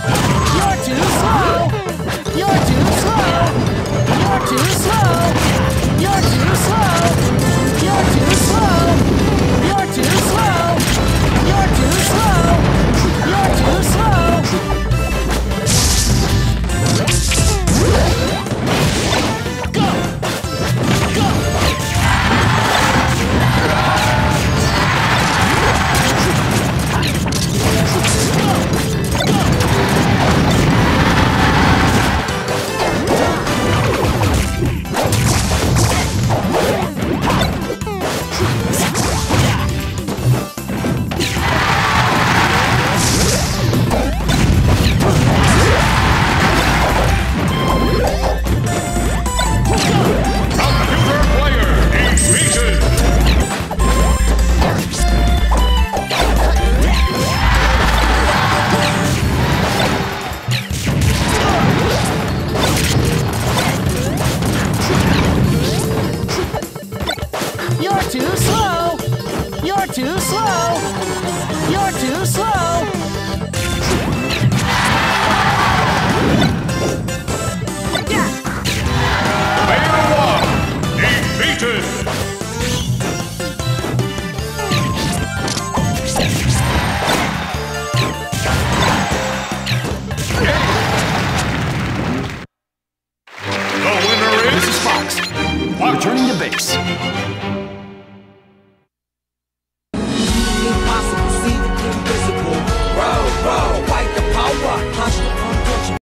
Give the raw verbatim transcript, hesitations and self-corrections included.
You're too slow! You're too slow! You're too slow! You're too slow! You're too slow! You're too slow! You're too slow! You're too slow! Go! Go! You're too slow! You're too slow! You're too slow! Player one defeated!